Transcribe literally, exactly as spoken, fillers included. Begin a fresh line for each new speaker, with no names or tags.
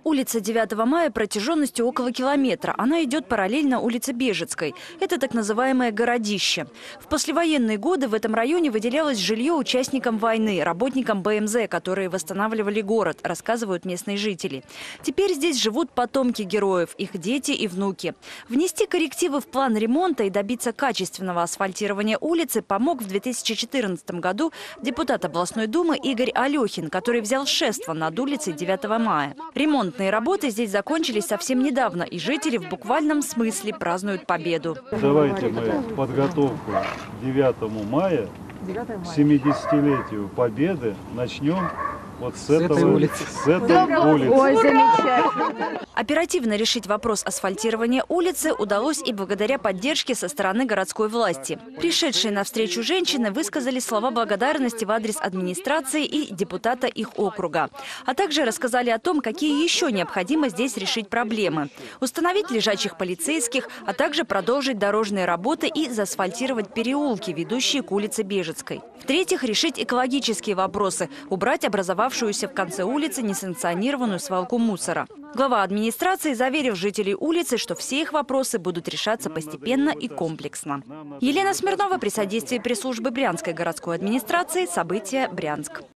Улица девятого мая протяженностью около километра. Она идет параллельно улице Бежецкой. Это так называемое городище. В послевоенные годы в этом районе выделялось жилье участникам войны, работникам Бэ Эм Зэ, которые восстанавливали город, рассказывают местные жители. Теперь здесь живут потомки героев, их дети и внуки. Внести коррективы в план ремонта и добиться качественного асфальтирования улицы помог в две тысячи четырнадцатом году депутат областной думы Игорь Алехин, который взял шефство над улицей девятого мая. Ремонтные работы здесь закончились совсем недавно, и жители в буквальном смысле празднуют победу.
Давайте мы подготовку к девятому мая, семидесятилетию Победы, начнем вот с, с этого, этой улицы. С этой улицы.
Ой, замечательно. Оперативно решить вопрос асфальтирования улицы удалось и благодаря поддержке со стороны городской власти. Пришедшие навстречу женщины высказали слова благодарности в адрес администрации и депутата их округа. А также рассказали о том, какие еще необходимо здесь решить проблемы. Установить лежачих полицейских, а также продолжить дорожные работы и заасфальтировать переулки, ведущие к улице Бежецкой. В-третьих, решить экологические вопросы, убрать образовавшуюся в конце улицы несанкционированную свалку мусора. Глава администрации заверил жителей улицы, что все их вопросы будут решаться постепенно и комплексно. Елена Смирнова при содействии пресс-службы Брянской городской администрации. События. Брянск.